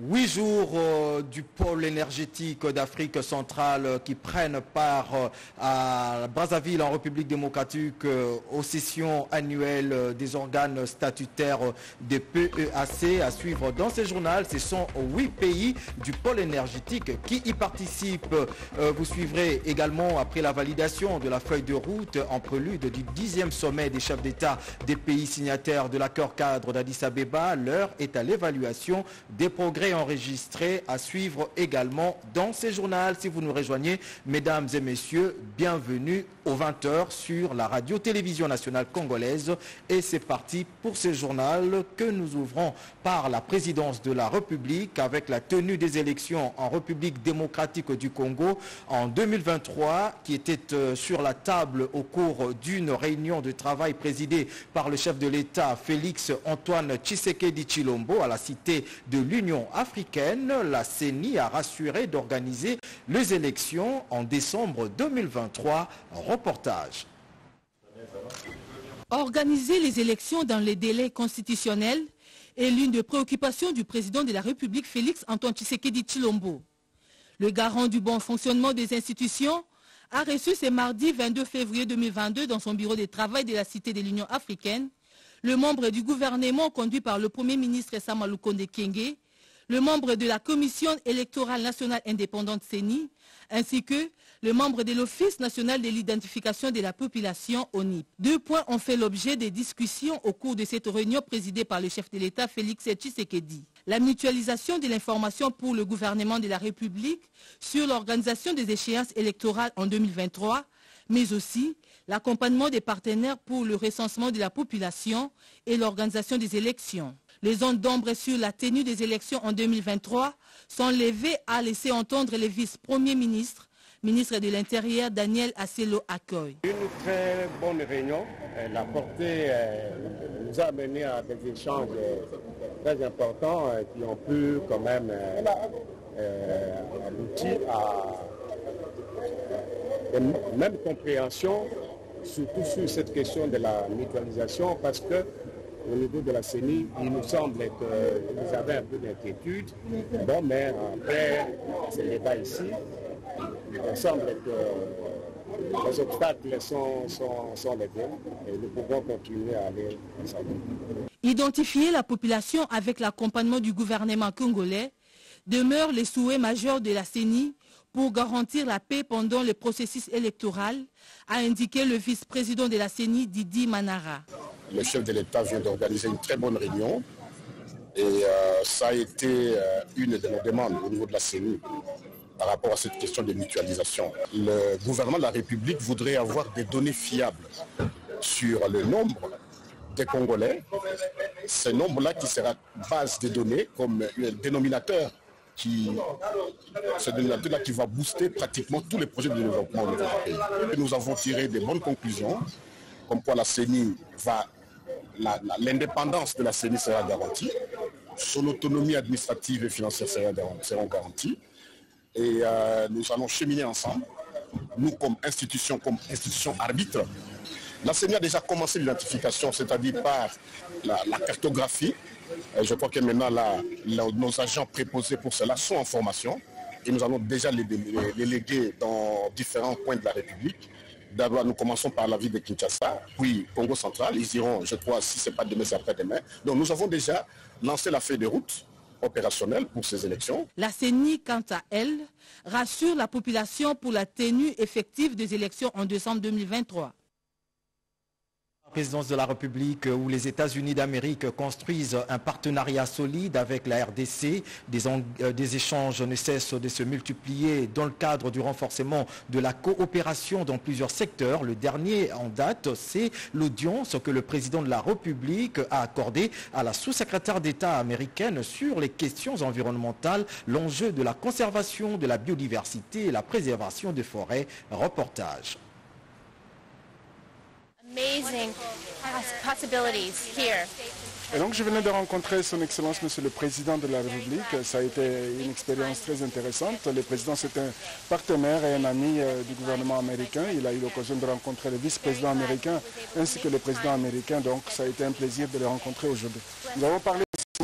8 jours du pôle énergétique d'Afrique centrale qui prennent part à Brazzaville en République démocratique aux sessions annuelles des organes statutaires des PEAC. À suivre dans ce journal, ce sont 8 pays du pôle énergétique qui y participent. Vous suivrez également après la validation de la feuille de route en prélude du 10e sommet des chefs d'État des pays signataires de l'accord cadre d'Addis Abeba. L'heure est à l'évaluation des progrès enregistrés à suivre également dans ces journaux. Si vous nous rejoignez, mesdames et messieurs, bienvenue aux 20h sur la radio-télévision nationale congolaise. Et c'est parti pour ce journal que nous ouvrons par la présidence de la République avec la tenue des élections en République démocratique du Congo en 2023 qui était sur la table au cours d'une réunion de travail présidée par le chef de l'État Félix Antoine Tshisekedi Tshilombo à la Cité de l'Union africaine. La CENI a rassuré d'organiser les élections en décembre 2023. Reportage. Organiser les élections dans les délais constitutionnels est l'une des préoccupations du président de la République Félix Antoine Tshisekedi Tshilombo. Le garant du bon fonctionnement des institutions a reçu ce mardi 22 février 2022 dans son bureau de travail de la Cité de l'Union africaine le membre du gouvernement conduit par le Premier ministre Sama Lukonde Kyenge, le membre de la Commission électorale nationale indépendante CENI, ainsi que le membre de l'Office national de l'identification de la population ONIP. 2 points ont fait l'objet des discussions au cours de cette réunion présidée par le chef de l'État Félix Tshisekedi. La mutualisation de l'information pour le gouvernement de la République sur l'organisation des échéances électorales en 2023, mais aussi l'accompagnement des partenaires pour le recensement de la population et l'organisation des élections. Les zones d'ombre sur la tenue des élections en 2023 sont levées à laisser entendre le vice-premier ministre, ministre de l'Intérieur Daniel Asselo Akoy. Une très bonne réunion. La portée nous a mené à des échanges très importants qui ont pu quand même aboutir à une même compréhension, surtout sur cette question de la mutualisation, parce que au niveau de la CENI, il nous semble que vous avez un peu d'inquiétude. Bon, mais après ce débat ici, il me semble que les obstacles sont levés et nous pouvons continuer à aller ensemble. Identifier la population avec l'accompagnement du gouvernement congolais demeure les souhaits majeurs de la CENI pour garantir la paix pendant le processus électoral, a indiqué le vice-président de la CENI, Didi Manara. Le chef de l'État vient d'organiser une très bonne réunion et ça a été une de nos demandes au niveau de la CENI par rapport à cette question de mutualisation. Le gouvernement de la République voudrait avoir des données fiables sur le nombre des Congolais. Ce nombre-là qui sera base de données comme un dénominateur qui va booster pratiquement tous les projets de développement au niveau du pays. Nous avons tiré des bonnes conclusions, comme quoi la CENI l'indépendance de la CENI sera garantie, son autonomie administrative et financière seront garanties, et nous allons cheminer ensemble, nous comme institution arbitre. La CENI a déjà commencé l'identification, c'est-à-dire par la cartographie. Je crois que maintenant nos agents préposés pour cela sont en formation et nous allons déjà les léguer dans différents coins de la République. D'abord, nous commençons par la ville de Kinshasa, puis Congo central. Ils iront, je crois, si ce n'est pas demain, c'est après-demain. Donc nous avons déjà lancé la feuille de route opérationnelle pour ces élections. La CENI, quant à elle, rassure la population pour la tenue effective des élections en décembre 2023. Présidence de la République où les États-Unis d'Amérique construisent un partenariat solide avec la RDC. Des échanges ne cessent de se multiplier dans le cadre du renforcement de la coopération dans plusieurs secteurs. Le dernier en date, c'est l'audience que le président de la République a accordée à la sous-secrétaire d'État américaine sur les questions environnementales, l'enjeu de la conservation de la biodiversité et la préservation des forêts. Reportage. Amazing possibilities here. Et donc je venais de rencontrer son Excellence Monsieur le Président de la République. Ça a été une expérience très intéressante. Le Président c'est un partenaire et un ami du gouvernement américain. Il a eu l'occasion de rencontrer le vice-président américain ainsi que le président américain. Donc ça a été un plaisir de les rencontrer aujourd'hui. Nous avons parlé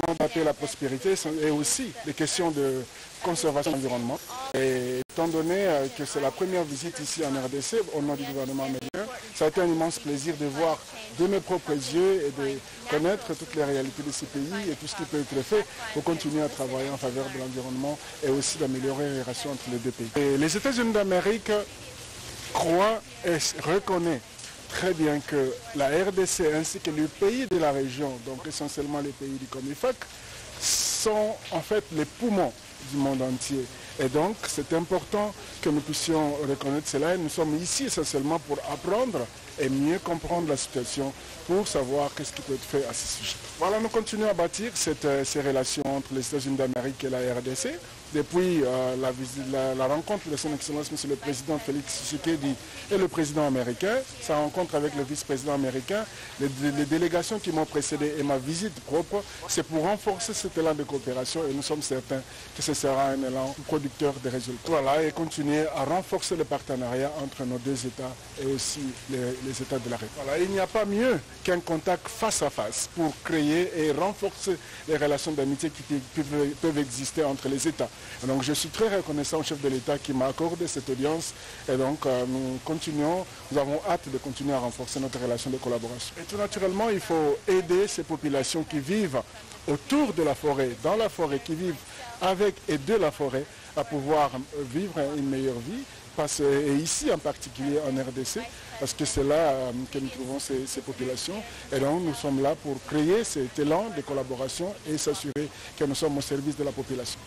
de la paix et la prospérité et aussi des questions de conservation de l'environnement. Et étant donné que c'est la première visite ici en RDC au nom du gouvernement américain, ça a été un immense plaisir de voir de mes propres yeux et de connaître toutes les réalités de ces pays et tout ce qui peut être fait pour continuer à travailler en faveur de l'environnement et aussi d'améliorer les relations entre les deux pays. Et les États-Unis d'Amérique croient et reconnaissent très bien que la RDC ainsi que les pays de la région, donc essentiellement les pays du COMIFAC, sont en fait les poumons du monde entier. Et donc c'est important que nous puissions reconnaître cela. Et nous sommes ici essentiellement pour apprendre et mieux comprendre la situation pour savoir qu'est-ce qui peut être fait à ce sujet. Voilà, nous continuons à bâtir ces relations entre les États-Unis d'Amérique et la RDC. Depuis la rencontre de son Excellence, M. le Président Félix Tshisekedi et le Président américain, sa rencontre avec le vice-président américain, les délégations qui m'ont précédé et ma visite propre, c'est pour renforcer cet élan de coopération et nous sommes certains que ce sera un élan producteur de résultats. Voilà, et continuer à renforcer le partenariat entre nos deux États et aussi les États de la République. Voilà, il n'y a pas mieux qu'un contact face à face pour créer et renforcer les relations d'amitié qui peuvent exister entre les États. Donc je suis très reconnaissant au chef de l'État qui m'a accordé cette audience et donc nous avons hâte de continuer à renforcer notre relation de collaboration. Et tout naturellement, il faut aider ces populations qui vivent autour de la forêt, dans la forêt, qui vivent avec et de la forêt, à pouvoir vivre une meilleure vie. Et ici en particulier en RDC, parce que c'est là que nous trouvons ces populations. Et donc nous sommes là pour créer cet élan de collaboration et s'assurer que nous sommes au service de la population.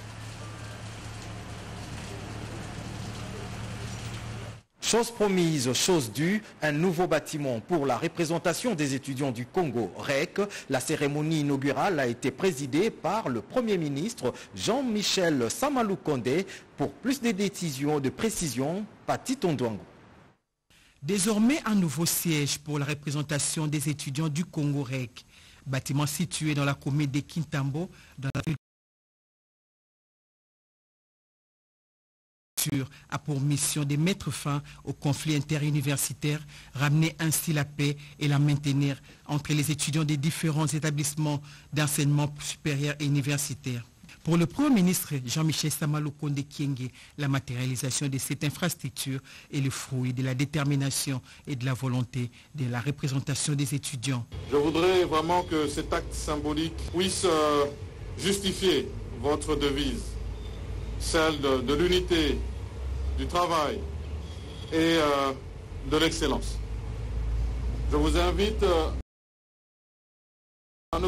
Chose promise, chose due, un nouveau bâtiment pour la représentation des étudiants du Congo, REC. La cérémonie inaugurale a été présidée par le Premier ministre Jean-Michel Samaloukonde. Pour plus de décisions de précision, Pati Tondouango. Désormais, un nouveau siège pour la représentation des étudiants du Congo, REC. Bâtiment situé dans la commune de Kintambo, dans la ville a pour mission de mettre fin au conflit interuniversitaire, ramener ainsi la paix et la maintenir entre les étudiants des différents établissements d'enseignement supérieur et universitaire. Pour le Premier ministre Jean-Michel Samaloukonde Kyenge, la matérialisation de cette infrastructure est le fruit de la détermination et de la volonté de la représentation des étudiants. Je voudrais vraiment que cet acte symbolique puisse justifier votre devise, celle de l'unité, du travail et de l'excellence. Je vous invite à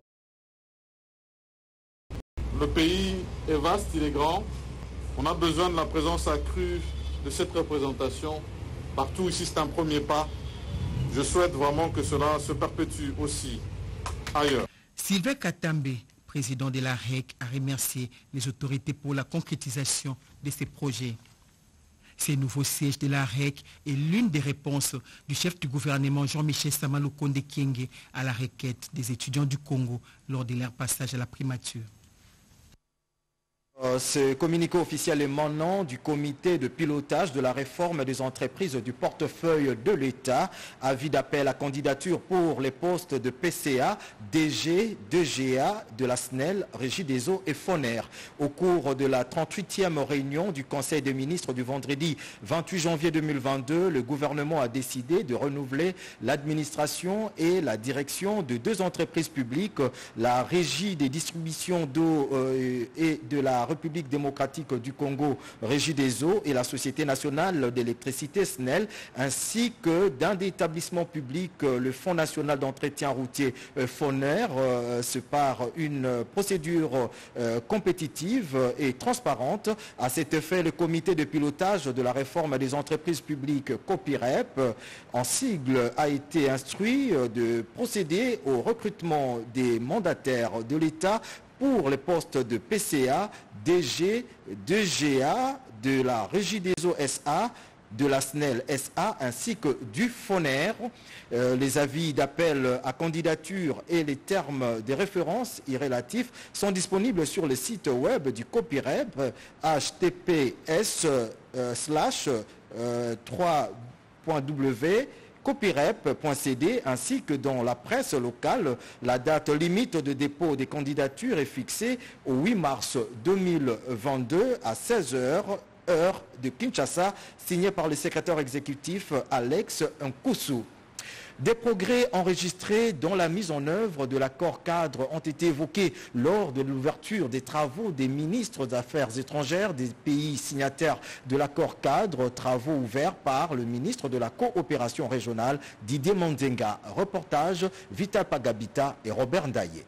le pays est vaste, il est grand. On a besoin de la présence accrue de cette représentation. Partout ici, c'est un premier pas. Je souhaite vraiment que cela se perpétue aussi ailleurs. Sylvain Katambe, président de la REC, a remercié les autorités pour la concrétisation de ces projets. Ce nouveau siège de la REC est l'une des réponses du chef du gouvernement Jean-Michel Samaloukonde Kyenge à la requête des étudiants du Congo lors de leur passage à la primature. Ce communiqué officiel émanant du comité de pilotage de la réforme des entreprises du portefeuille de l'État, avis d'appel à candidature pour les postes de PCA, DG, DGA de la SNEL, Régie des eaux et FONER. Au cours de la 38e réunion du Conseil des ministres du vendredi 28 janvier 2022, le gouvernement a décidé de renouveler l'administration et la direction de deux entreprises publiques, la Régie des distributions d'eau et de la République démocratique du Congo, Régie des eaux, et la Société nationale d'électricité SNEL, ainsi que d'un des établissements publics, le Fonds national d'entretien routier FONER, par une procédure compétitive et transparente. À cet effet, le comité de pilotage de la réforme des entreprises publiques COPIREP, en sigle, a été instruit de procéder au recrutement des mandataires de l'État pour les postes de PCA, DG, DGA, de la Régie des eaux SA, de la SNEL SA, ainsi que du FONER. Les avis d'appel à candidature et les termes des références y relatifs sont disponibles sur le site web du COPIREP, https://3.w Copirep.cd ainsi que dans la presse locale. La date limite de dépôt des candidatures est fixée au 8 mars 2022 à 16h, heure de Kinshasa, signé par le secrétaire exécutif Alex Nkoussou. Des progrès enregistrés dans la mise en œuvre de l'accord cadre ont été évoqués lors de l'ouverture des travaux des ministres des Affaires étrangères des pays signataires de l'accord cadre, travaux ouverts par le ministre de la coopération régionale Didier Mandenga. Reportage Vital Pagabita et Robert Ndaye.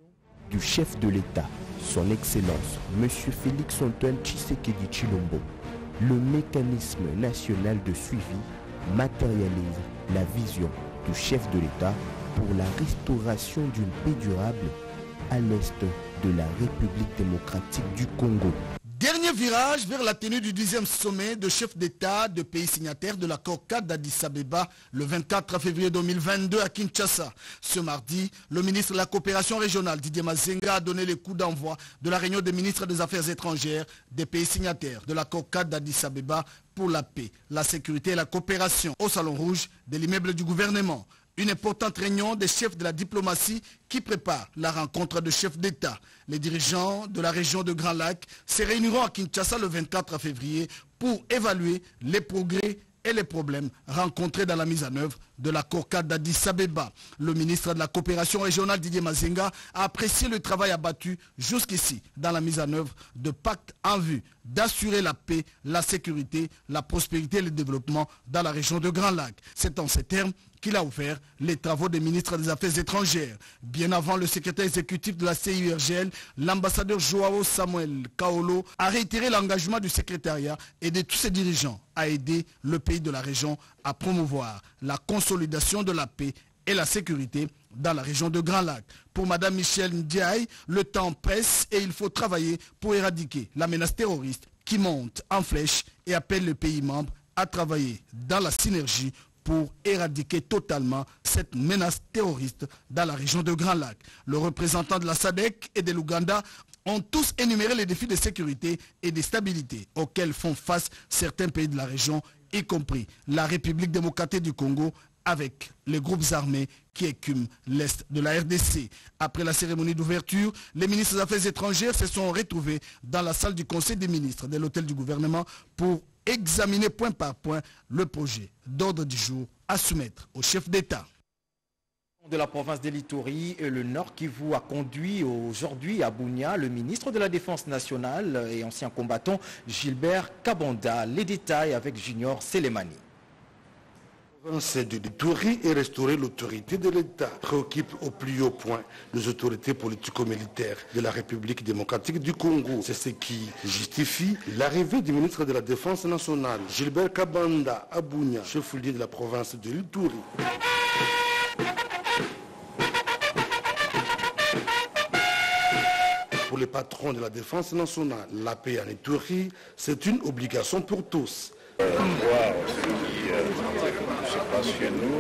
Du chef de l'État, son Excellence, M. Félix Antoine Tshisekedi Tshilombo, le mécanisme national de suivi matérialise la vision du chef de l'État pour la restauration d'une paix durable à l'est de la République démocratique du Congo. Dernier virage vers la tenue du 10e sommet de chefs d'État de pays signataires de l'accord cadre d'Addis Abeba le 24 février 2022 à Kinshasa. Ce mardi, le ministre de la coopération régionale Didier Mazenga a donné le coup d'envoi de la réunion des ministres des Affaires étrangères des pays signataires de l'accord cadre d'Addis Abeba pour la paix, la sécurité et la coopération au Salon Rouge de l'immeuble du gouvernement. Une importante réunion des chefs de la diplomatie qui prépare la rencontre de chefs d'État. Les dirigeants de la région de Grand Lac se réuniront à Kinshasa le 24 février pour évaluer les progrès et les problèmes rencontrés dans la mise en œuvre de l'accord cadre d'Addis Abeba. Le ministre de la coopération régionale Didier Mazenga a apprécié le travail abattu jusqu'ici dans la mise en œuvre de pactes en vue d'assurer la paix, la sécurité, la prospérité et le développement dans la région de Grand Lac. C'est en ces termes qu'il a ouvert les travaux des ministres des Affaires étrangères. Bien avant le secrétaire exécutif de la CIRGL, l'ambassadeur Joao Samuel Kaolo a réitéré l'engagement du secrétariat et de tous ses dirigeants à aider le pays de la région à promouvoir la consolidation de la paix et la sécurité dans la région de Grand Lac. Pour Mme Michelle Ndiaye, le temps presse et il faut travailler pour éradiquer la menace terroriste qui monte en flèche et appelle les pays membres à travailler dans la synergie pour éradiquer totalement cette menace terroriste dans la région de Grand Lac. Le représentant de la SADC et de l'Ouganda ont tous énuméré les défis de sécurité et de stabilité auxquels font face certains pays de la région, y compris la République démocratique du Congo, avec les groupes armés qui écument l'Est de la RDC. Après la cérémonie d'ouverture, les ministres des Affaires étrangères se sont retrouvés dans la salle du Conseil des ministres de l'hôtel du gouvernement pour examiner point par point le projet d'ordre du jour à soumettre au chef d'État. De la province de l'Ituri et le Nord Kivu a conduit aujourd'hui à Bunia le ministre de la Défense nationale et ancien combattant Gilbert Kabanda. Les détails avec Junior Selemani. La province de l'Ituri et restaurer l'autorité de l'État préoccupe au plus haut point les autorités politico-militaires de la République démocratique du Congo. C'est ce qui justifie l'arrivée du ministre de la Défense nationale, Gilbert Kabanda, à Bunia, chef-lieu de la province de l'Ituri. Pour les patrons de la Défense nationale, la paix en Ituri, c'est une obligation pour tous. Voir ce qui se passe chez nous,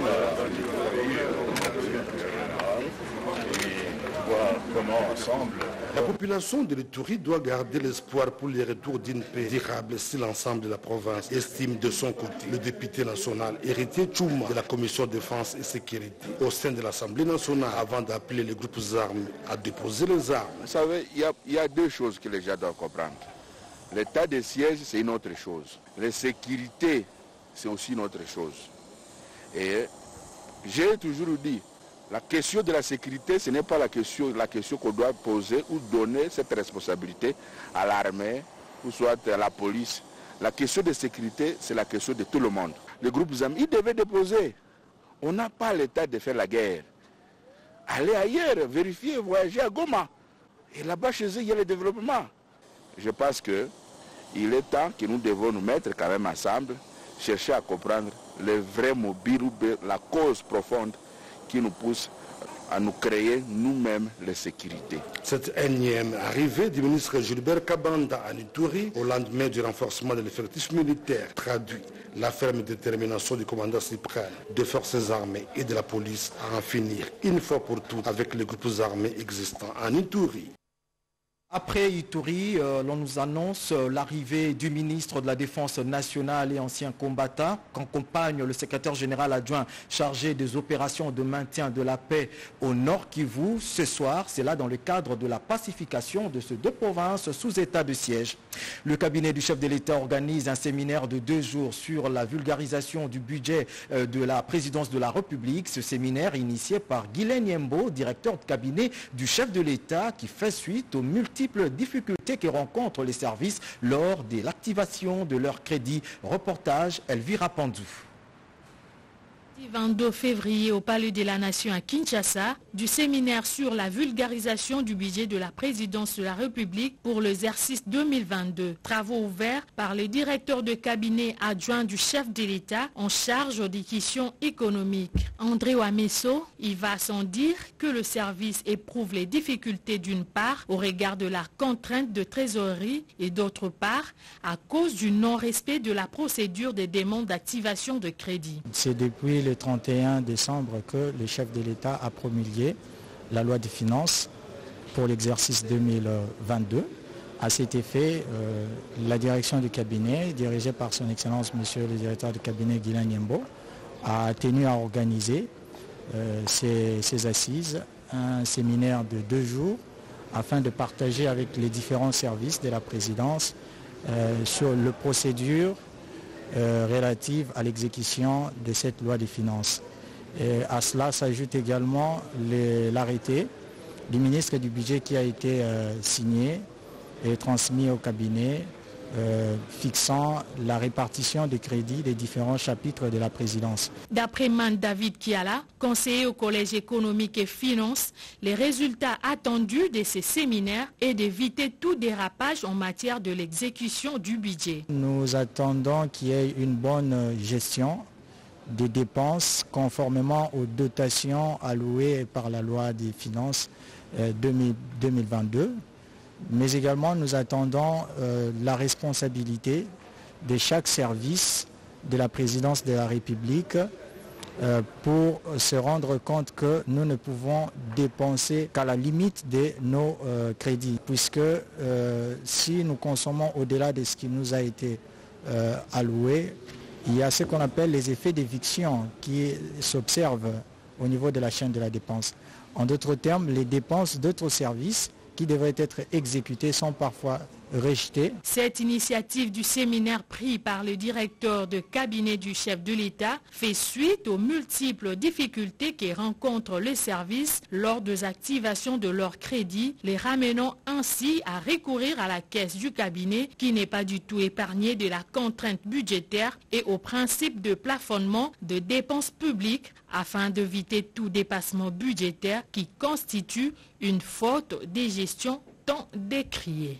et voir comment ensemble. La population de l'Ituri doit garder l'espoir pour le retour d'une paix durable si l'ensemble de la province estime de son côté. Le député national héritier Chouma de la Commission défense et sécurité au sein de l'Assemblée nationale avant d'appeler les groupes armés à déposer les armes. Vous savez, il y a deux choses que les gens doivent comprendre. L'état de siège, c'est une autre chose. La sécurité, c'est aussi une autre chose. Et j'ai toujours dit, la question de la sécurité, ce n'est pas la question qu'on doit poser ou donner cette responsabilité à l'armée ou soit à la police. La question de sécurité, c'est la question de tout le monde. Les groupes armés, ils devaient déposer. On n'a pas l'état de faire la guerre. Allez ailleurs, vérifier, voyager à Goma. Et là-bas, chez eux, il y a le développement. Je pense qu'il est temps que nous devons nous mettre quand même ensemble, chercher à comprendre le vrai mobile ou la cause profonde qui nous pousse à nous créer nous-mêmes la sécurité. Cette énième arrivée du ministre Gilbert Kabanda à Ituri au lendemain du renforcement de l'effectif militaire traduit la ferme détermination du commandant suprême des forces armées et de la police à en finir une fois pour toutes avec les groupes armés existants en Ituri. Après Ituri, l'on nous annonce l'arrivée du ministre de la Défense nationale et ancien combattant, qu'accompagne le secrétaire général adjoint chargé des opérations de maintien de la paix au Nord Kivu. Ce soir, c'est là dans le cadre de la pacification de ces deux provinces sous état de siège. Le cabinet du chef de l'État organise un séminaire de 2 jours sur la vulgarisation du budget de la présidence de la République. Ce séminaire initié par Guylaine Yembo, directeur de cabinet du chef de l'État, qui fait suite aux multiples difficultés que rencontrent les services lors de l'activation de leur crédit. Reportage Elvira Pandou. 22 février au Palais de la Nation à Kinshasa, du séminaire sur la vulgarisation du budget de la présidence de la République pour l'exercice 2022. Travaux ouverts par le directeur de cabinet adjoint du chef de l'État en charge des questions économiques. André Wamesso, il va sans dire que le service éprouve les difficultés d'une part au regard de la contrainte de trésorerie et d'autre part à cause du non-respect de la procédure des demandes d'activation de crédit. C'est depuis le 31 décembre que le chef de l'État a promulgué la loi des finances pour l'exercice 2022. À cet effet, la direction du cabinet, dirigée par son Excellence Monsieur le directeur du cabinet Guylaine Yembo, a tenu à organiser ces assises, un séminaire de 2 jours afin de partager avec les différents services de la présidence sur les procédures relative à l'exécution de cette loi des finances. Et à cela s'ajoute également l'arrêté du ministre du budget qui a été signé et transmis au cabinet fixant la répartition des crédits des différents chapitres de la présidence. D'après Man David Kiala, conseiller au Collège économique et finances, les résultats attendus de ces séminaires est d'éviter tout dérapage en matière de l'exécution du budget. Nous attendons qu'il y ait une bonne gestion des dépenses conformément aux dotations allouées par la loi des finances 2022. Mais également nous attendons la responsabilité de chaque service de la présidence de la République pour se rendre compte que nous ne pouvons dépenser qu'à la limite de nos crédits, puisque si nous consommons au-delà de ce qui nous a été alloué, il y a ce qu'on appelle les effets d'éviction qui s'observent au niveau de la chaîne de la dépense. En d'autres termes, les dépenses d'autres services qui devraient être exécutés sont parfois rejetés. Cette initiative du séminaire pris par le directeur de cabinet du chef de l'État fait suite aux multiples difficultés que rencontrent les services lors des activations de leur crédit, les ramenant ainsi à recourir à la caisse du cabinet qui n'est pas du tout épargnée de la contrainte budgétaire et au principe de plafonnement de dépenses publiques afin d'éviter tout dépassement budgétaire qui constitue une faute de gestion tant décriée.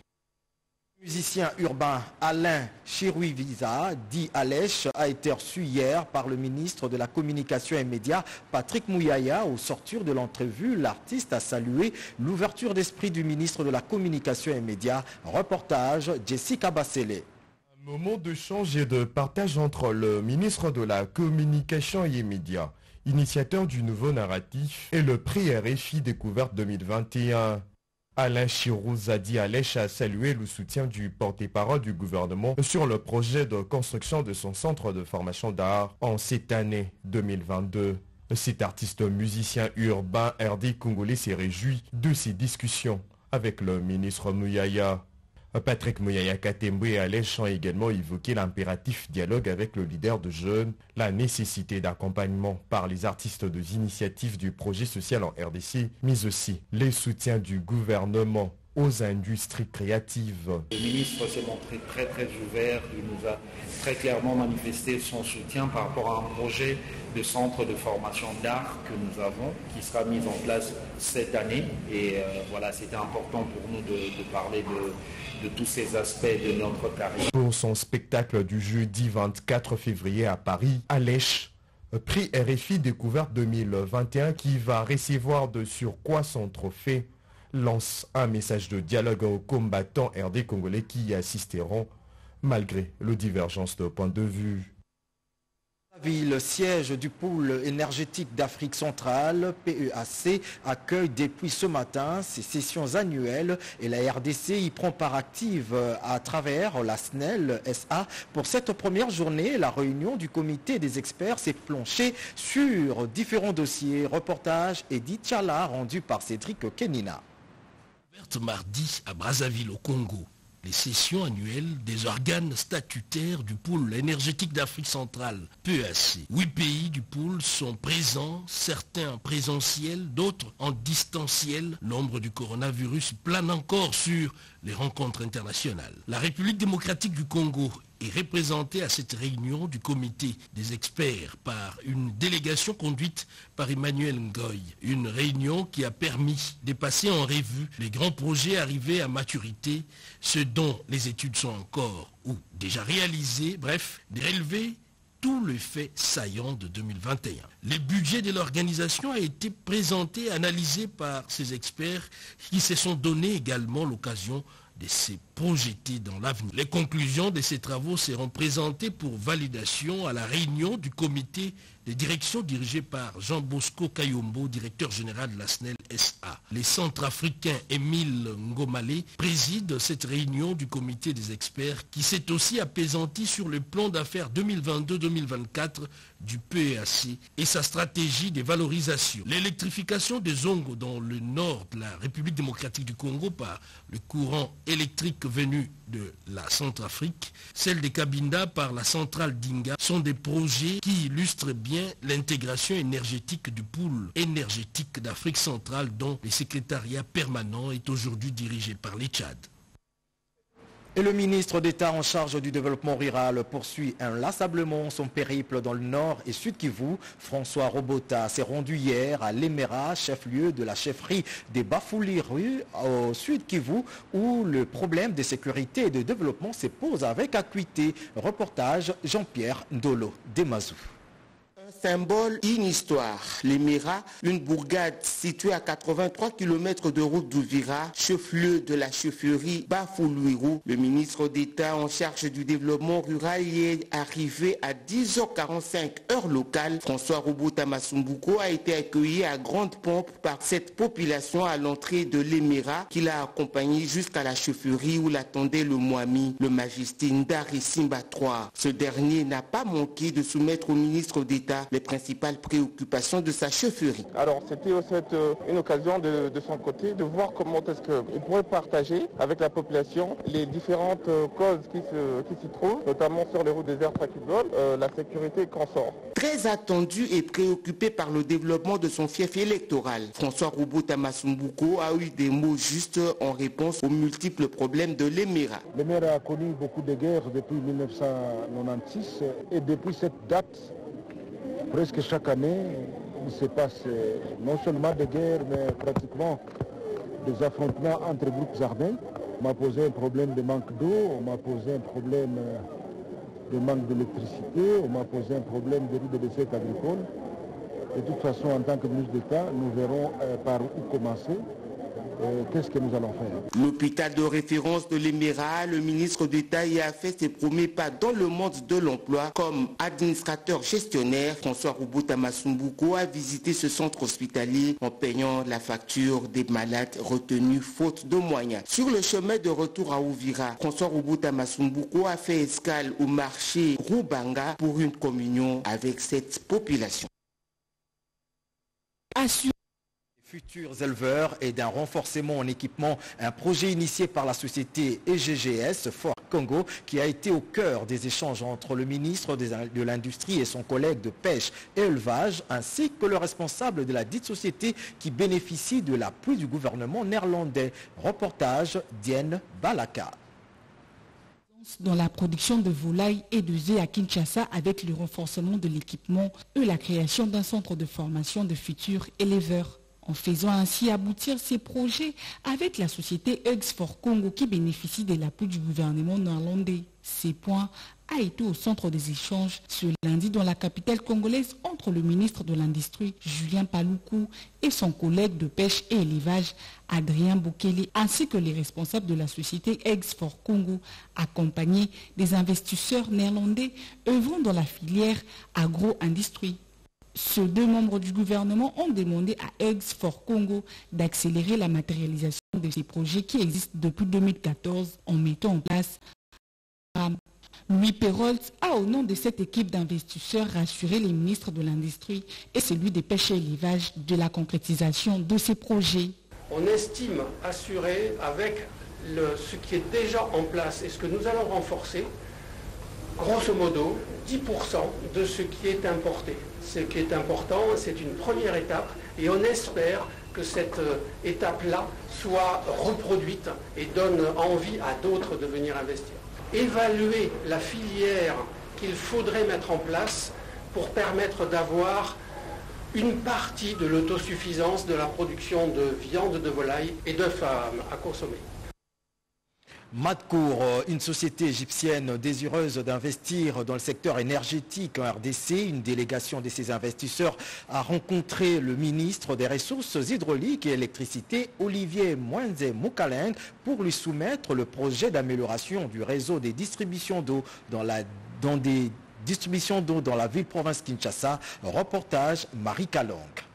Le musicien urbain Alain Chirouivisa, dit Alèche, a été reçu hier par le ministre de la Communication et Médias, Patrick Mouyaya. Au sortir de l'entrevue, l'artiste a salué l'ouverture d'esprit du ministre de la Communication et Médias. Reportage Jessica Bassele. Un moment d'échange et de partage entre le ministre de la Communication et Médias, initiateur du nouveau narratif, et le prix RFI Découverte 2021. Alain Chirouzadi Alèche a salué le soutien du porte-parole du gouvernement sur le projet de construction de son centre de formation d'art en cette année 2022. Cet artiste musicien urbain RD congolais s'est réjoui de ces discussions avec le ministre Mouyaya. Patrick Mouyaya Katembo et Alèche ont également évoqué l'impératif dialogue avec le leader de jeunes, la nécessité d'accompagnement par les artistes des initiatives du projet social en RDC, mais aussi les soutiens du gouvernement aux industries créatives. Le ministre s'est montré très ouvert, il nous a très clairement manifesté son soutien par rapport à un projet de centre de formation d'art que nous avons, qui sera mis en place cette année. Et voilà, c'était important pour nous de parler de tous ces aspects de notre carrière. Pour son spectacle du jeudi 24 février à Paris, Alèche, prix RFI Découverte 2021 qui va recevoir de surcroît son trophée, lance un message de dialogue aux combattants RD congolais qui y assisteront malgré les divergences de point de vue. Le siège du pôle énergétique d'Afrique centrale, PEAC, accueille depuis ce matin ses sessions annuelles et la RDC y prend part active à travers la SNEL SA. Pour cette première journée, la réunion du comité des experts s'est penchée sur différents dossiers. Reportage Edith Chala rendu par Cédric Kenina. Mardi à Brazzaville au Congo. Les sessions annuelles des organes statutaires du pôle énergétique d'Afrique centrale, PEAC. 8 pays du pôle sont présents, certains en présentiel, d'autres en distanciel. L'ombre du coronavirus plane encore sur les rencontres internationales. La République démocratique du Congo est représentée à cette réunion du comité des experts par une délégation conduite par Emmanuel Ngoy. Une réunion qui a permis de passer en revue les grands projets arrivés à maturité, ceux dont les études sont encore ou déjà réalisées, bref, de relever tous les faits saillants de 2021. Le budget de l'organisation a été présenté, analysé par ces experts qui se sont donné également l'occasion de se projeter dans l'avenir. Les conclusions de ces travaux seront présentées pour validation à la réunion du comité de direction dirigé par Jean Bosco Kayombo, directeur général de la SNEL SA. Les Centrafricains Émile Ngomale préside cette réunion du comité des experts qui s'est aussi apaisanti sur le plan d'affaires 2022-2024 du PEAC et sa stratégie de valorisation. L'électrification des Zongo dans le nord de la République démocratique du Congo par le courant électrique venu de la Centrafrique, celle des Cabinda par la centrale d'Inga sont des projets qui illustrent bien l'intégration énergétique du pôle énergétique d'Afrique centrale dont le secrétariat permanent est aujourd'hui dirigé par les Tchad. Et le ministre d'État en charge du développement rural poursuit inlassablement son périple dans le nord et sud Kivu. François Robota s'est rendu hier à Lemera, chef-lieu de la chefferie des Bafouliru au sud Kivu, où le problème de sécurité et de développement se pose avec acuité. Reportage Jean-Pierre Ndolo Demazou. Symbole, une histoire. Lemera, une bourgade située à 83 km de route d'Ouvira, chef-lieu de la chefferie Bafouliru. Le ministre d'État en charge du développement rural y est arrivé à 10h45 heure locale. François Robota Masumbuko a été accueilli à grande pompe par cette population à l'entrée de Lemera qui l'a accompagné jusqu'à la chefferie où l'attendait le Mwami, le magistrat Ndari Simba III. Ce dernier n'a pas manqué de soumettre au ministre d'État les principales préoccupations de sa chefferie. Alors c'était aussi une occasion de son côté de voir comment est-ce qu'il pourrait partager avec la population les différentes causes qui s'y trouvent, notamment sur les routes désertes à Kidol, la sécurité qu'on sort. Très attendu et préoccupé par le développement de son fief électoral, François Robota Masumbuko a eu des mots justes en réponse aux multiples problèmes de Lemera. Lemera a connu beaucoup de guerres depuis 1996 et depuis cette date, presque chaque année, il se passe non seulement des guerres, mais pratiquement des affrontements entre groupes armés. On m'a posé un problème de manque d'eau, on m'a posé un problème de manque d'électricité, on m'a posé un problème de riz de recettes agricoles. De toute façon, en tant que ministre d'État, nous verrons par où commencer. Qu'est-ce que nous allons faire? L'hôpital de référence de Lemera, le ministre d'État y a fait ses premiers pas dans le monde de l'emploi comme administrateur gestionnaire. François Robota Masumbuko a visité ce centre hospitalier en payant la facture des malades retenus faute de moyens. Sur le chemin de retour à Ouvira, François Robota Masumbuko a fait escale au marché Rubanga pour une communion avec cette population. Futurs éleveurs et d'un renforcement en équipement, un projet initié par la société EGGS Fort Congo qui a été au cœur des échanges entre le ministre de l'Industrie et son collègue de pêche et élevage ainsi que le responsable de la dite société qui bénéficie de l'appui du gouvernement néerlandais. Reportage Diane Balaka. Dans la production de volailles et de œufs à Kinshasa avec le renforcement de l'équipement et la création d'un centre de formation de futurs éleveurs. en faisant ainsi aboutir ces projets avec la société Hugs for Congo qui bénéficie de l'appui du gouvernement néerlandais. Ces points a été au centre des échanges ce lundi dans la capitale congolaise entre le ministre de l'Industrie, Julien Paluku, et son collègue de pêche et élevage, Adrien Boukele, ainsi que les responsables de la société Hugs for Congo, accompagnés des investisseurs néerlandais œuvrant dans la filière agro-industrie. Ces deux membres du gouvernement ont demandé à Hugs for Congo d'accélérer la matérialisation de ces projets qui existent depuis 2014 en mettant en place Louis Perrault a, au nom de cette équipe d'investisseurs, rassuré les ministres de l'Industrie et celui des pêches et élevage de la concrétisation de ces projets. On estime assurer avec ce qui est déjà en place et ce que nous allons renforcer, grosso modo, 10% de ce qui est importé. Ce qui est important, c'est une première étape et on espère que cette étape-là soit reproduite et donne envie à d'autres de venir investir. Évaluer la filière qu'il faudrait mettre en place pour permettre d'avoir une partie de l'autosuffisance de la production de viande de volaille et d'œufs à consommer. Matcour, une société égyptienne désireuse d'investir dans le secteur énergétique en RDC, une délégation de ses investisseurs a rencontré le ministre des Ressources hydrauliques et électricité, Olivier Mwenze Moukaleng, pour lui soumettre le projet d'amélioration du réseau des distributions d'eau dans la ville-province Kinshasa. Reportage Marie Kalong.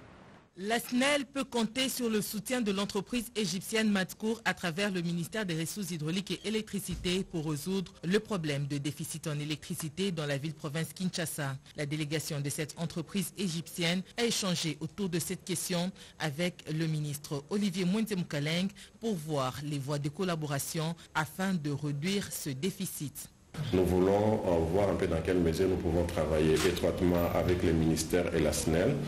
La SNEL peut compter sur le soutien de l'entreprise égyptienne Matcour à travers le ministère des Ressources hydrauliques et électricité pour résoudre le problème de déficit en électricité dans la ville-province Kinshasa. La délégation de cette entreprise égyptienne a échangé autour de cette question avec le ministre Olivier Mwenze Moukaleng pour voir les voies de collaboration afin de réduire ce déficit. Nous voulons voir un peu dans quelle mesure nous pouvons travailler étroitement avec les ministères et la SNEL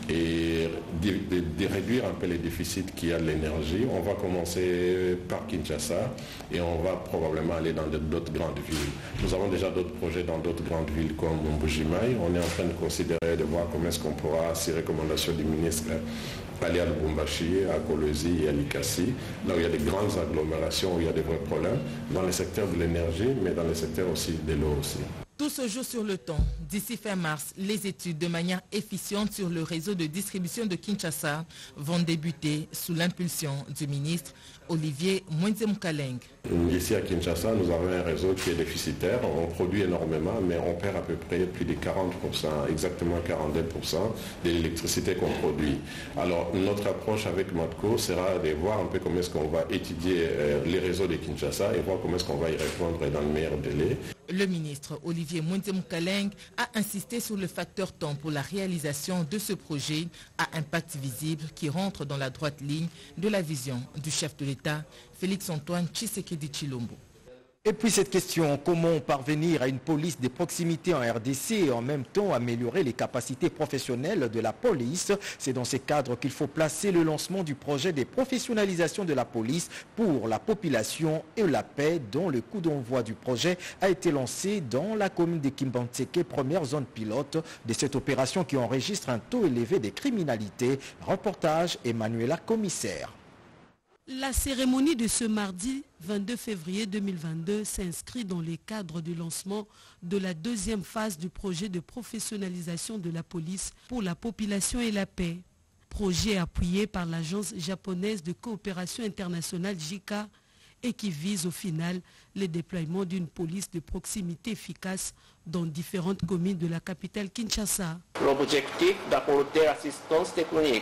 et de réduire un peu les déficits qu'il y a de l'énergie. On va commencer par Kinshasa et on va probablement aller dans d'autres grandes villes. Nous avons déjà d'autres projets dans d'autres grandes villes comme Mbujimai. On est en train de considérer, de voir comment est-ce qu'on pourra, ces recommandations du ministre, aller à Lubumbashi, à Kolwezi et à Likasi, là où il y a des grandes agglomérations, où il y a des vrais problèmes, dans le secteur de l'énergie, mais dans le secteur aussi de l'eau aussi. Tout se joue sur le temps. D'ici fin mars, les études de manière efficiente sur le réseau de distribution de Kinshasa vont débuter sous l'impulsion du ministre Olivier Mwenze Moukaleng. Ici à Kinshasa, nous avons un réseau qui est déficitaire. On produit énormément, mais on perd à peu près plus de 40%, exactement 42% de l'électricité qu'on produit. Alors notre approche avec Matco sera de voir un peu comment est-ce qu'on va étudier les réseaux de Kinshasa et voir comment est-ce qu'on va y répondre dans le meilleur délai. Le ministre Olivier Mwenze Moukaleng a insisté sur le facteur temps pour la réalisation de ce projet à impact visible qui rentre dans la droite ligne de la vision du chef de l'État, Félix-Antoine Tshisekedi Tshilombo. Et puis cette question, comment parvenir à une police de proximité en RDC et en même temps améliorer les capacités professionnelles de la police? C'est dans ces cadres qu'il faut placer le lancement du projet de professionnalisation de la police pour la population et la paix, dont le coup d'envoi du projet a été lancé dans la commune de Kimbantseke, première zone pilote de cette opération qui enregistre un taux élevé de criminalité. Reportage Emmanuela Commissaire. La cérémonie de ce mardi 22 février 2022 s'inscrit dans le cadre du lancement de la deuxième phase du projet de professionnalisation de la police pour la population et la paix. Projet appuyé par l'agence japonaise de coopération internationale JICA et qui vise au final le déploiement d'une police de proximité efficace dans différentes communes de la capitale Kinshasa. L'objectif d'apporter assistance technique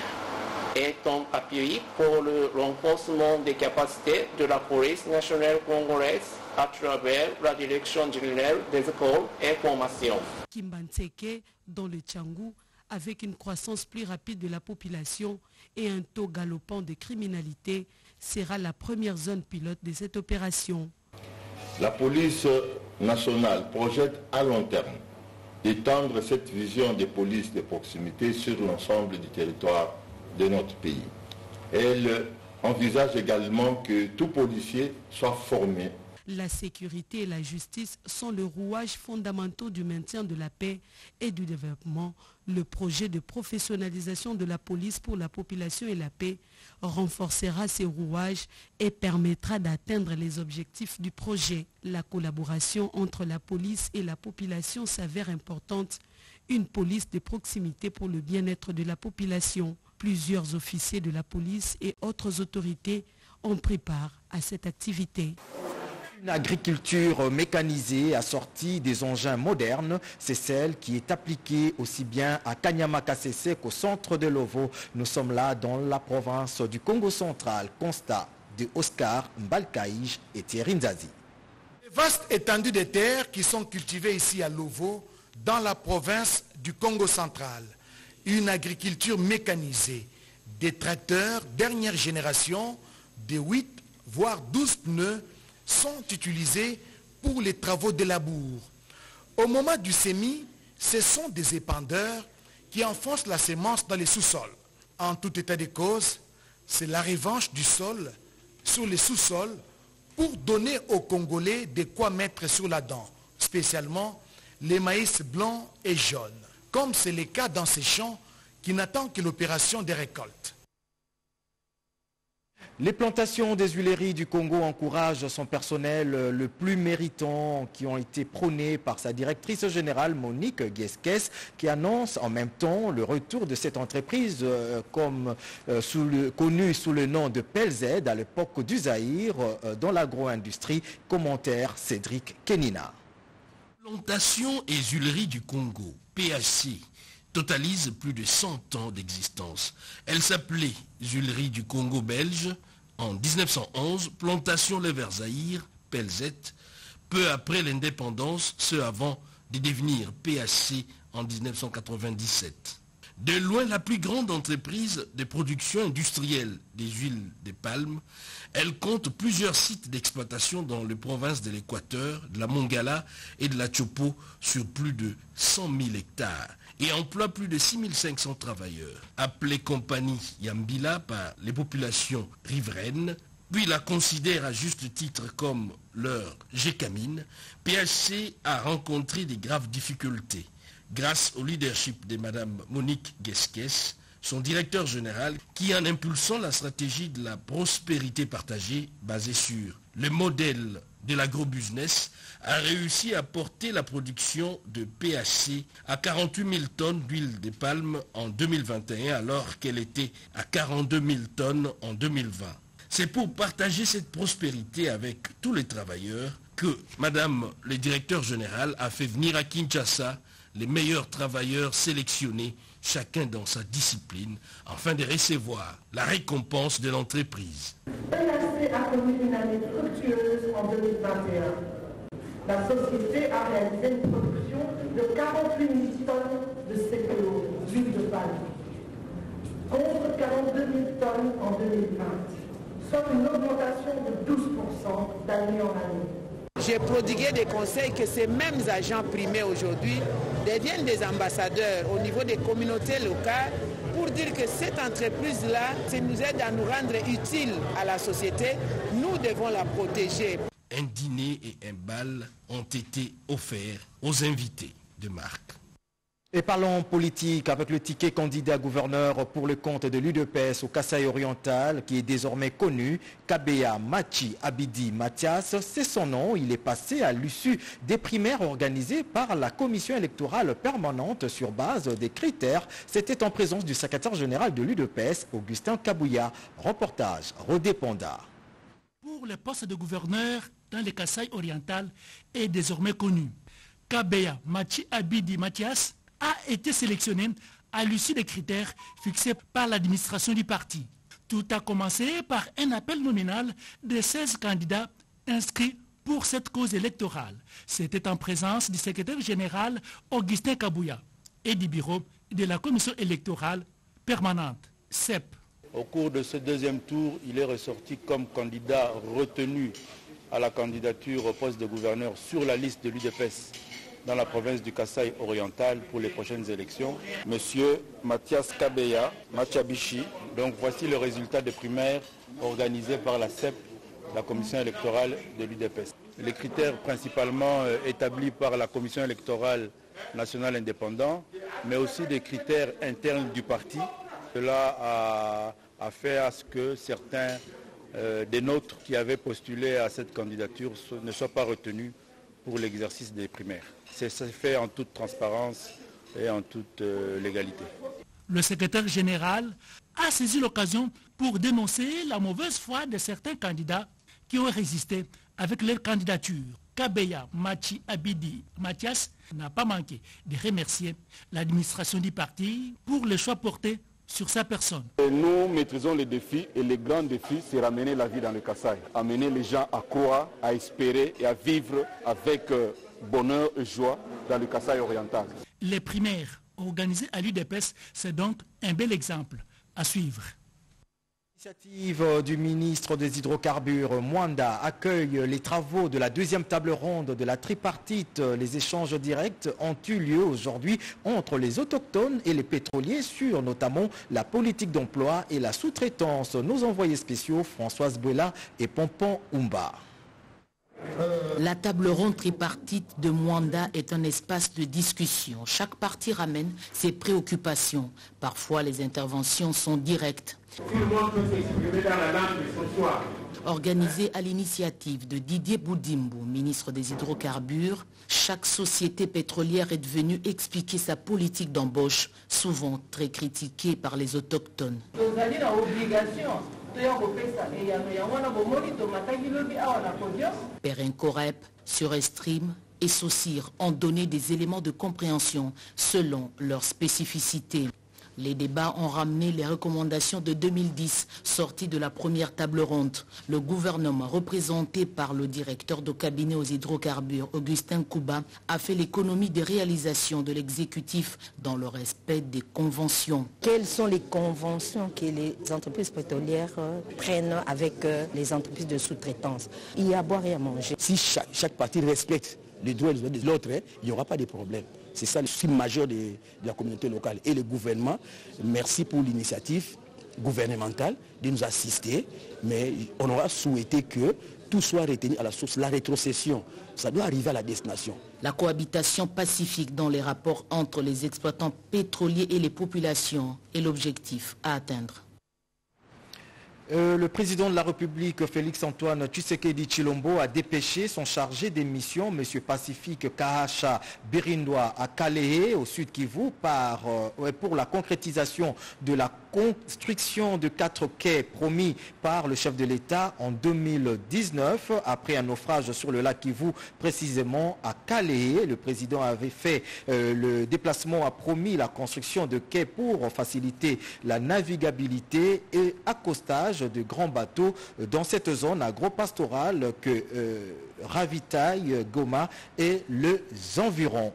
est un appui pour le renforcement des capacités de la police nationale congolaise à travers la direction générale des écoles et formations. Kimbantseke, dans le Tchangou, avec une croissance plus rapide de la population et un taux galopant de criminalité, sera la première zone pilote de cette opération. La police nationale projette à long terme d'étendre cette vision de police de proximité sur l'ensemble du territoire de notre pays. Elle envisage également que tout policier soit formé. La sécurité et la justice sont le rouage fondamentaux du maintien de la paix et du développement. Le projet de professionnalisation de la police pour la population et la paix renforcera ces rouages et permettra d'atteindre les objectifs du projet. La collaboration entre la police et la population s'avère importante. Une police de proximité pour le bien-être de la population. Plusieurs officiers de la police et autres autorités ont pris part à cette activité. Une agriculture mécanisée assortie des engins modernes, c'est celle qui est appliquée aussi bien à Kanyama-Kasese qu'au centre de Lovo. Nous sommes là dans la province du Congo central. Constat de Oscar Mbalkaïj et Thierry Nzazi. Les vastes étendues de terres qui sont cultivées ici à Lovo, dans la province du Congo central. Une agriculture mécanisée, des tracteurs dernière génération, de 8 voire 12 pneus sont utilisés pour les travaux de labour. Au moment du semis, ce sont des épandeurs qui enfoncent la semence dans les sous-sols. En tout état de cause, c'est la revanche du sol sur les sous-sols pour donner aux Congolais de quoi mettre sur la dent, spécialement les maïs blancs et jaunes, comme c'est le cas dans ces champs qui n'attendent que l'opération des récoltes. Les plantations des huileries du Congo encouragent son personnel le plus méritant qui ont été prônés par sa directrice générale Monique Gueskes qui annonce en même temps le retour de cette entreprise connue sous le nom de PELZ à l'époque du Zaïre dans l'agro-industrie. Commentaire Cédric Kenina. Plantations et huileries du Congo, PHC, totalise plus de 100 ans d'existence. Elle s'appelait Huileries du Congo belge en 1911, Plantation Le Vert Zaïre, PELZ, peu après l'indépendance, ce avant de devenir PHC en 1997. De loin la plus grande entreprise de production industrielle des huiles de palme, elle compte plusieurs sites d'exploitation dans les provinces de l'Équateur, de la Mongala et de la Chopo sur plus de 100 000 hectares et emploie plus de 6500 travailleurs. Appelée compagnie Yambila par les populations riveraines, puis la considère à juste titre comme leur Gécamine, PHC a rencontré de graves difficultés. Grâce au leadership de Mme Monique Gueskes, son directeur général, qui en impulsant la stratégie de la prospérité partagée basée sur le modèle de l'agrobusiness, a réussi à porter la production de PHC à 48 000 tonnes d'huile de palme en 2021 alors qu'elle était à 42 000 tonnes en 2020. C'est pour partager cette prospérité avec tous les travailleurs que Mme le directeur général a fait venir à Kinshasa les meilleurs travailleurs sélectionnés, chacun dans sa discipline, afin de recevoir la récompense de l'entreprise. PHC a connu une année fructueuse en 2021. La société a réalisé une production de 48 000 tonnes de CPO, d'huile de palme, contre 42 000 tonnes en 2020, soit une augmentation de 12% d'année en année. J'ai prodigué des conseils que ces mêmes agents primés aujourd'hui deviennent des ambassadeurs au niveau des communautés locales pour dire que cette entreprise-là, ça nous aide à nous rendre utiles à la société. Nous devons la protéger. Un dîner et un bal ont été offerts aux invités de marque. Et parlons politique avec le ticket candidat gouverneur pour le compte de l'UDPS au Kasaï oriental qui est désormais connu, Kabeya Machi Abidi Mathias, c'est son nom. Il est passé à l'issue des primaires organisées par la commission électorale permanente sur base des critères. C'était en présence du secrétaire général de l'UDPS, Augustin Kabouya. Reportage Rodé Ponda. Pour le poste de gouverneur dans le Kasaï oriental est désormais connu. Kabeya Machi Abidi Mathias a été sélectionné à l'issue des critères fixés par l'administration du parti. Tout a commencé par un appel nominal de 16 candidats inscrits pour cette cause électorale. C'était en présence du secrétaire général Augustin Kabouya et du bureau de la commission électorale permanente, CEP. Au cours de ce deuxième tour, il est ressorti comme candidat retenu à la candidature au poste de gouverneur sur la liste de l'UDPS dans la province du Kasaï oriental pour les prochaines élections, Monsieur Mathias Kabeya Machabishi. Donc voici le résultat des primaires organisées par la CEP, la commission électorale de l'UDPS. les critères principalement établis par la Commission électorale nationale indépendante, mais aussi des critères internes du parti. Cela a fait à ce que certains des nôtres qui avaient postulé à cette candidature ne soient pas retenus pour l'exercice des primaires. C'est fait en toute transparence et en toute légalité. Le secrétaire général a saisi l'occasion pour dénoncer la mauvaise foi de certains candidats qui ont résisté avec leur candidature. Kabeya Machi Abidi Mathias n'a pas manqué de remercier l'administration du parti pour le choix porté sur sa personne. Nous maîtrisons les défis et le grand défi, c'est ramener la vie dans le Kasaï, amener les gens à croire, à espérer et à vivre avec bonheur et joie dans le Kasaï oriental. Les primaires organisées à l'UDPS, c'est donc un bel exemple à suivre. L'initiative du ministre des Hydrocarbures, Mwanda, accueille les travaux de la deuxième table ronde de la tripartite. Les échanges directs ont eu lieu aujourd'hui entre les autochtones et les pétroliers sur notamment la politique d'emploi et la sous-traitance. Nos envoyés spéciaux, Françoise Bouela et Pompon Oumba. La table ronde tripartite de Mwanda est un espace de discussion. Chaque partie ramène ses préoccupations. Parfois, les interventions sont directes. Organisé à l'initiative de Didier Boudimbo, ministre des Hydrocarbures, chaque société pétrolière est venue expliquer sa politique d'embauche, souvent très critiquée par les autochtones. Perrin Corep, Surestream et Saucir ont donné des éléments de compréhension selon leurs spécificités. Les débats ont ramené les recommandations de 2010 sorties de la première table ronde. Le gouvernement, représenté par le directeur de cabinet aux hydrocarbures, Augustin Kouba, a fait l'économie des réalisations de l'exécutif dans le respect des conventions. Quelles sont les conventions que les entreprises pétrolières prennent avec les entreprises de sous-traitance? Il y a à boire et à manger. Si chaque partie respecte les droits de l'autre, il n'y aura pas de problème. C'est ça le souci majeur de la communauté locale. Et le gouvernement, merci pour l'initiative gouvernementale de nous assister, mais on aura souhaité que tout soit retenu à la source. La rétrocession, ça doit arriver à la destination. La cohabitation pacifique dans les rapports entre les exploitants pétroliers et les populations est l'objectif à atteindre. Le président de la République, Félix-Antoine Tshisekedi Tshilombo, a dépêché son chargé des missions, M. Pacifique Kahasha Birindwa, à Kalehe, au sud Kivu, pour la concrétisation de la construction de 4 quais promis par le chef de l'État en 2019. Après un naufrage sur le lac Kivu, précisément à Kalehe, le président avait fait le déplacement, a promis la construction de quais pour faciliter la navigabilité et accostage de grands bateaux dans cette zone agro-pastorale que ravitaille Goma et les environs.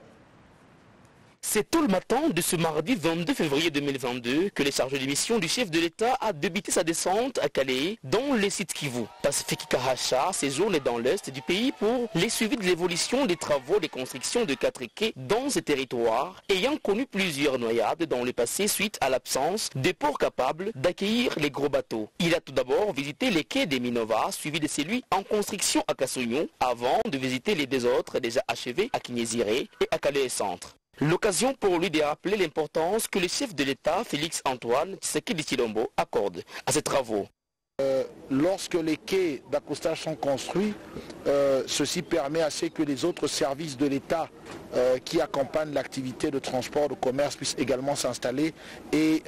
C'est tôt le matin de ce mardi 22 février 2022 que les chargés de mission du chef de l'État a débuté sa descente à Calais, dans les sites Kivu. Pacifique Kahasha séjourne dans l'est du pays pour les suivis de l'évolution des travaux de construction de 4 quais dans ces territoires, ayant connu plusieurs noyades dans le passé suite à l'absence de ports capables d'accueillir les gros bateaux. Il a tout d'abord visité les quais des Minova, suivi de celui en construction à Kassognon, avant de visiter les deux autres déjà achevés à Kinyeziré et à Calais Centre. L'occasion pour lui de rappeler l'importance que le chef de l'État, Félix-Antoine Tshisekedi Tshilombo, accorde à ces travaux. Lorsque les quais d'accostage sont construits, ceci permet à ce que les autres services de l'État qui accompagnent l'activité de transport, de commerce puissent également s'installer et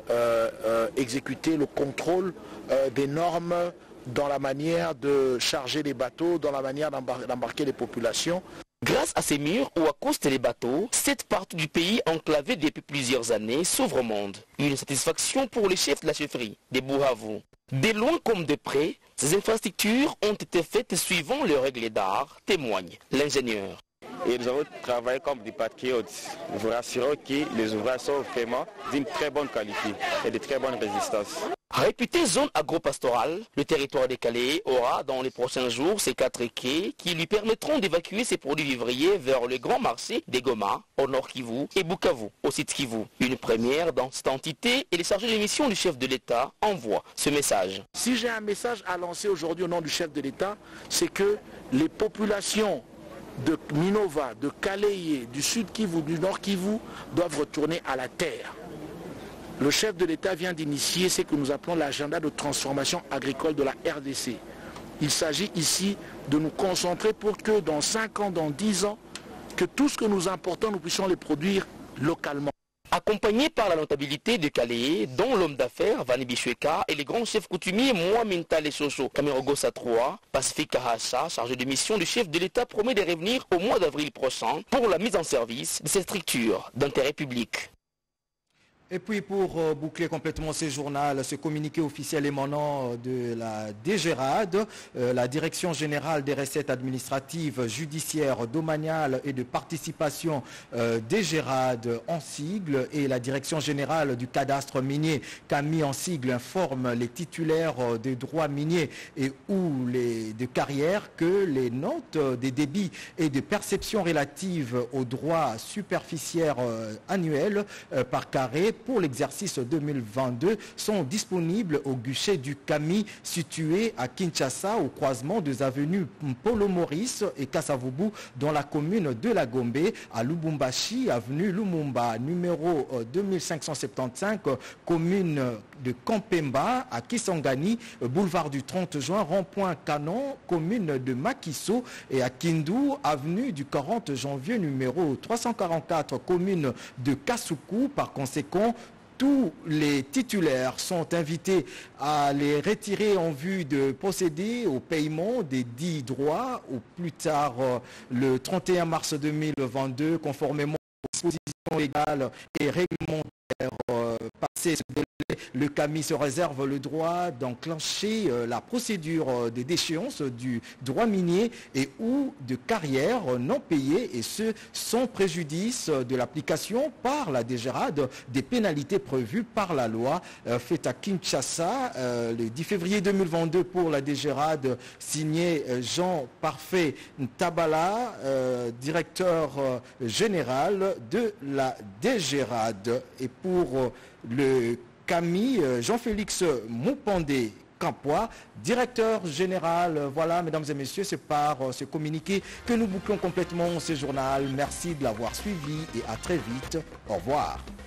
exécuter le contrôle des normes dans la manière de charger les bateaux, dans la manière d'embarquer les populations. Grâce à ces murs où accostent les bateaux, cette partie du pays enclavée depuis plusieurs années s'ouvre au monde. Une satisfaction pour les chefs de la chefferie des Buhavu. De loin comme de près, ces infrastructures ont été faites suivant les règles d'art, témoigne l'ingénieur. Et nous avons travaillé comme des patriotes. Nous vous rassurons que les ouvrages sont vraiment d'une très bonne qualité et de très bonne résistance. Réputé zone agro-pastorale, le territoire de Calais aura dans les prochains jours ces 4 quais qui lui permettront d'évacuer ses produits vivriers vers le grand marché des Goma, au nord Kivu et Bukavu, au sud Kivu. Une première dans cette entité et les chargés de mission du chef de l'État envoient ce message. Si j'ai un message à lancer aujourd'hui au nom du chef de l'État, c'est que les populations de Minova, de Kaleye, du Sud Kivu, du Nord Kivu doivent retourner à la terre. Le chef de l'État vient d'initier ce que nous appelons l'agenda de transformation agricole de la RDC. Il s'agit ici de nous concentrer pour que dans 5 ans, dans 10 ans, que tout ce que nous importons, nous puissions les produire localement. Accompagné par la notabilité de Calais, dont l'homme d'affaires Vani Bichweka et les grands chefs coutumiers Mouaminta Leshoso, Kamerogo Satroa, Pacifique Kahacha, chargé de mission du chef de l'État, promet de revenir au mois d'avril prochain pour la mise en service de cette structure d'intérêt public. Et puis pour boucler complètement ce journal, ce communiqué officiel émanant de la DGRAD, la Direction Générale des Recettes Administratives, Judiciaires, Domaniales et de Participation DGRAD en sigle et la Direction Générale du Cadastre Minier, CAMI en sigle, informe les titulaires des droits miniers et ou de carrière que les notes des débits et des perceptions relatives aux droits superficiaires annuels par carré pour l'exercice 2022 sont disponibles au guichet du CAMI situé à Kinshasa au croisement des avenues Polo Maurice et Kasavubu dans la commune de la Gombe, à Lubumbashi, avenue Lumumba, numéro 2575, commune de Kampemba, à Kisangani, boulevard du 30 juin, rond-point Canon, commune de Makiso, et à Kindu, avenue du 40 janvier, numéro 344, commune de Kasuku. Par conséquent, tous les titulaires sont invités à les retirer en vue de procéder au paiement des 10 droits au plus tard le 31 mars 2022, conformément aux dispositions légales et réglementaires passées. Le CAMI se réserve le droit d'enclencher la procédure des déchéances du droit minier et ou de carrière non payées, et ce sans préjudice de l'application par la DGRAD des pénalités prévues par la loi. Faite à Kinshasa le 10 février 2022 pour la DGRAD, signé Jean Parfait Tabala, directeur général de la DGRAD. Et pour le CAMI, Jean-Félix Moupandé Campois, directeur général. Voilà, mesdames et messieurs, c'est par ce communiqué que nous bouclons complètement ce journal. Merci de l'avoir suivi et à très vite. Au revoir.